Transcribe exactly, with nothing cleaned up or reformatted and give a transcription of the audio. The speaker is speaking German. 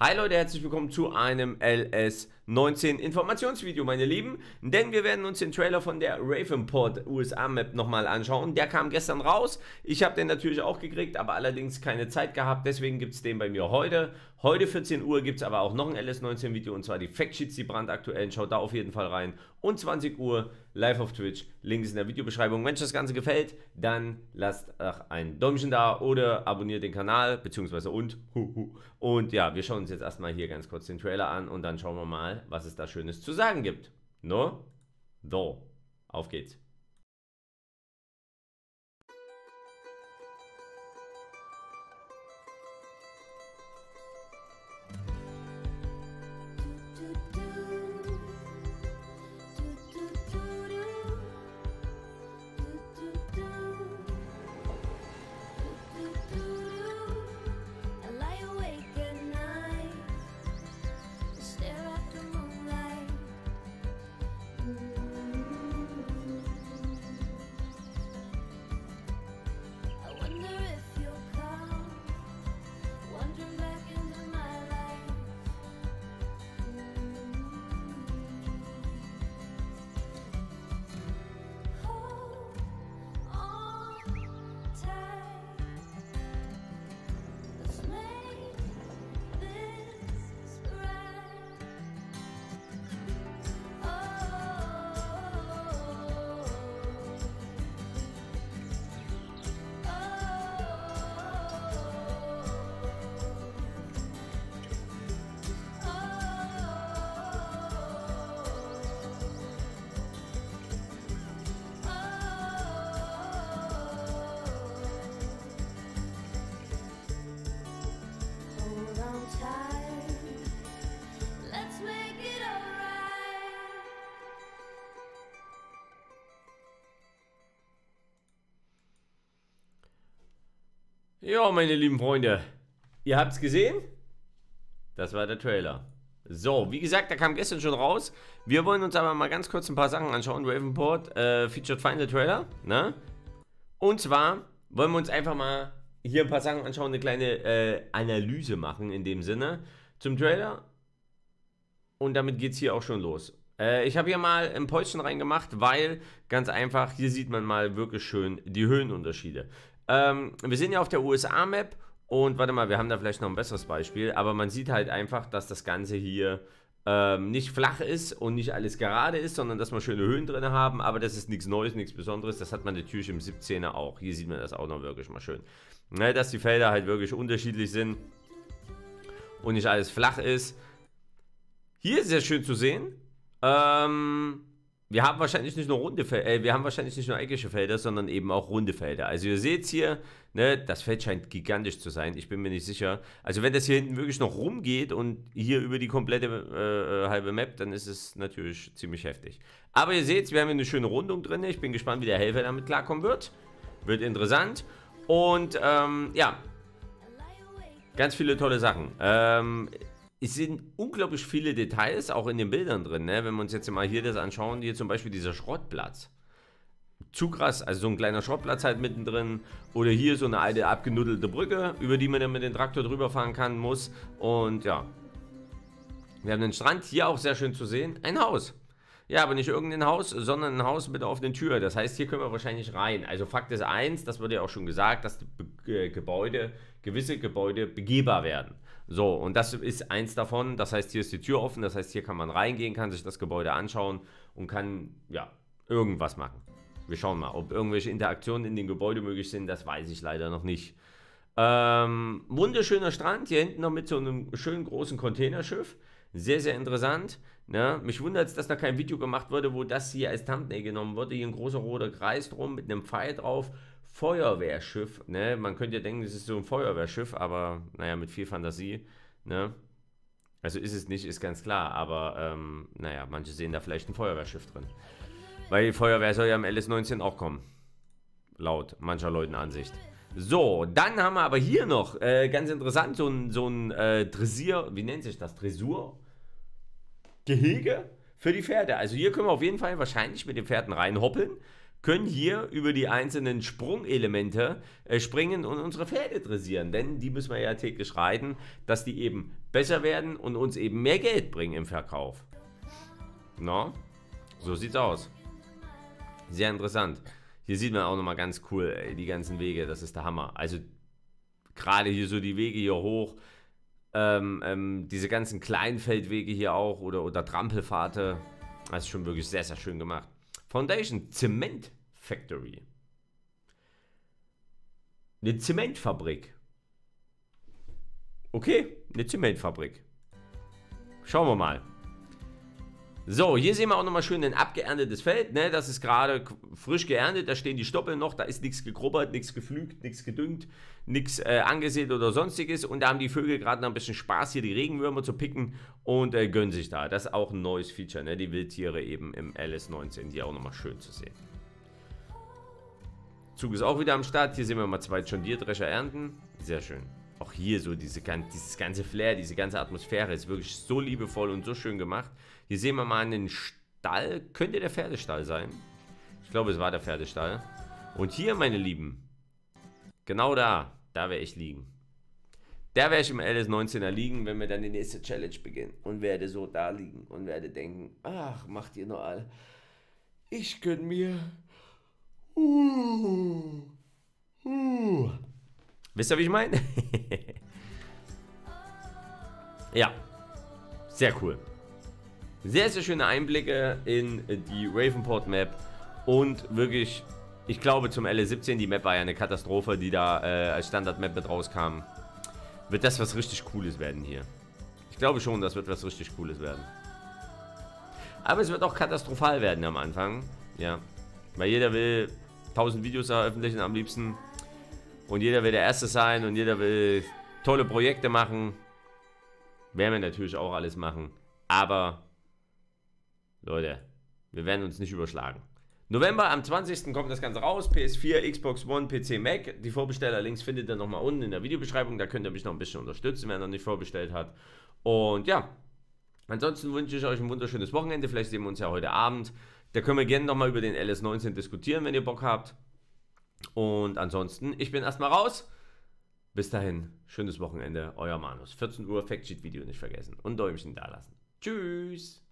Hi Leute, herzlich willkommen zu einem L S neunzehn Informationsvideo, meine Lieben. Denn wir werden uns den Trailer von der Ravenport U S A Map nochmal anschauen. Der kam gestern raus. Ich habe den natürlich auch gekriegt, aber allerdings keine Zeit gehabt. Deswegen gibt es den bei mir heute. Heute vierzehn Uhr gibt es aber auch noch ein L S neunzehn Video, und zwar die Factsheets, die brandaktuellen. Schaut da auf jeden Fall rein. Und zwanzig Uhr live auf Twitch. Link ist in der Videobeschreibung. Wenn euch das Ganze gefällt, dann lasst ach, ein Däumchen da oder abonniert den Kanal, beziehungsweise und. Und ja, wir schauen uns jetzt erstmal hier ganz kurz den Trailer an und dann schauen wir mal, was es da Schönes zu sagen gibt. No? So, auf geht's. Ja, meine lieben Freunde, ihr habt es gesehen? Das war der Trailer. So, wie gesagt, der kam gestern schon raus. Wir wollen uns aber mal ganz kurz ein paar Sachen anschauen. Ravenport äh, Featured Final Trailer, ne? Und zwar wollen wir uns einfach mal hier ein paar Sachen anschauen, eine kleine äh, Analyse machen in dem Sinne zum Trailer. Und damit geht es hier auch schon los. Äh, ich habe hier mal ein Päuschen reingemacht, weil ganz einfach, hier sieht man mal wirklich schön die Höhenunterschiede. Ähm, wir sind ja auf der U S A Map und warte mal, wir haben da vielleicht noch ein besseres Beispiel, aber man sieht halt einfach, dass das Ganze hier ähm, nicht flach ist und nicht alles gerade ist, sondern dass wir schöne Höhen drin haben, aber das ist nichts Neues, nichts Besonderes, das hat man natürlich im siebzehner auch. Hier sieht man das auch noch wirklich mal schön. Ne, dass die Felder halt wirklich unterschiedlich sind und nicht alles flach ist. Hier ist es sehr schön zu sehen. Ähm... Wir haben wahrscheinlich nicht nur runde Felder, äh, wir haben wahrscheinlich nicht nur eckige Felder, sondern eben auch runde Felder. Also ihr seht hier, ne, das Feld scheint gigantisch zu sein, ich bin mir nicht sicher. Also wenn das hier hinten wirklich noch rumgeht und hier über die komplette äh, halbe Map, dann ist es natürlich ziemlich heftig. Aber ihr seht, wir haben hier eine schöne Rundung drin, ich bin gespannt, wie der Helfer damit klarkommen wird. Wird interessant. Und ähm, ja, ganz viele tolle Sachen. Ähm... Es sind unglaublich viele Details auch in den Bildern drin, ne? Wenn wir uns jetzt mal hier das anschauen, hier zum Beispiel dieser Schrottplatz. Zu krass, also so ein kleiner Schrottplatz halt mittendrin. Oder hier so eine alte abgenuddelte Brücke, über die man dann mit dem Traktor drüber fahren kann, muss. Und ja, wir haben den Strand, hier auch sehr schön zu sehen. Ein Haus. Ja, aber nicht irgendein Haus, sondern ein Haus mit einer offenen Tür. Das heißt, hier können wir wahrscheinlich rein. Also Fakt ist eins, das wurde ja auch schon gesagt, dass die Be Gebäude, gewisse Gebäude begehbar werden. So, und das ist eins davon. Das heißt, hier ist die Tür offen. Das heißt, hier kann man reingehen, kann sich das Gebäude anschauen und kann, ja, irgendwas machen. Wir schauen mal, ob irgendwelche Interaktionen in den Gebäuden möglich sind. Das weiß ich leider noch nicht. Ähm, wunderschöner Strand. Hier hinten noch mit so einem schönen großen Containerschiff. Sehr, sehr interessant. Ne? Mich wundert es, dass da kein Video gemacht wurde, wo das hier als Thumbnail genommen wurde. Hier ein großer roter Kreis drum mit einem Pfeil drauf. Feuerwehrschiff. Ne? Man könnte ja denken, das ist so ein Feuerwehrschiff, aber naja, mit viel Fantasie. Ne? Also ist es nicht, ist ganz klar. Aber ähm, naja, manche sehen da vielleicht ein Feuerwehrschiff drin. Weil die Feuerwehr soll ja im L S neunzehn auch kommen. Laut mancher Leuten Ansicht. So, dann haben wir aber hier noch, äh, ganz interessant, so ein, so ein äh, Dressier, wie nennt sich das? Dressur? Gehege für die Pferde. Also hier können wir auf jeden Fall wahrscheinlich mit den Pferden reinhoppeln, können hier über die einzelnen Sprungelemente äh, springen und unsere Pferde dressieren. Denn die müssen wir ja täglich reiten, dass die eben besser werden und uns eben mehr Geld bringen im Verkauf. No? So sieht's aus. Sehr interessant. Hier sieht man auch nochmal ganz cool ey, die ganzen Wege. Das ist der Hammer. Also gerade hier so die Wege hier hoch. Ähm, ähm, diese ganzen Kleinfeldwege hier auch oder, oder Trampelpfade. Das ist schon wirklich sehr, sehr schön gemacht. Foundation Zement Factory. Eine Zementfabrik. Okay, eine Zementfabrik. Schauen wir mal. So, hier sehen wir auch nochmal schön ein abgeerntetes Feld. Ne? Das ist gerade frisch geerntet. Da stehen die Stoppeln noch. Da ist nichts gegrubbert, nichts gepflügt, nichts gedüngt, nichts äh, angesät oder sonstiges. Und da haben die Vögel gerade noch ein bisschen Spaß, hier die Regenwürmer zu picken und äh, gönnen sich da. Das ist auch ein neues Feature. Ne? Die Wildtiere eben im L S neunzehn. Hier auch nochmal schön zu sehen. Zug ist auch wieder am Start. Hier sehen wir mal zwei John Deere Drescher ernten. Sehr schön. Auch hier so diese, dieses ganze Flair, diese ganze Atmosphäre ist wirklich so liebevoll und so schön gemacht. Hier sehen wir mal einen Stall. Könnte der Pferdestall sein? Ich glaube, es war der Pferdestall. Und hier, meine Lieben, genau da, da werde ich liegen. Da werde ich im L S neunzehner liegen, wenn wir dann die nächste Challenge beginnen. Und werde so da liegen und werde denken, ach, macht ihr nur all. Ich gönn mir. Uh, uh. Wisst ihr, wie ich meine? Ja, sehr cool. Sehr, sehr schöne Einblicke in die Ravenport Map und wirklich, ich glaube zum L S siebzehn, die Map war ja eine Katastrophe, die da äh, als Standard-Map mit rauskam. Wird das was richtig Cooles werden hier. Ich glaube schon, das wird was richtig Cooles werden. Aber es wird auch katastrophal werden am Anfang, ja, weil jeder will tausend Videos veröffentlichen am liebsten. Und jeder will der Erste sein und jeder will tolle Projekte machen. Werden wir natürlich auch alles machen. Aber, Leute, wir werden uns nicht überschlagen. November, am zwanzigsten kommt das Ganze raus. P S vier, Xbox One, P C, Mac. Die Vorbestellerlinks findet ihr nochmal unten in der Videobeschreibung. Da könnt ihr mich noch ein bisschen unterstützen, wer noch nicht vorbestellt hat. Und ja, ansonsten wünsche ich euch ein wunderschönes Wochenende. Vielleicht sehen wir uns ja heute Abend. Da können wir gerne nochmal über den L S neunzehn diskutieren, wenn ihr Bock habt. Und ansonsten, ich bin erstmal raus. Bis dahin, schönes Wochenende, euer Manus. vierzehn Uhr Factsheet-Video nicht vergessen und Däumchen da lassen. Tschüss.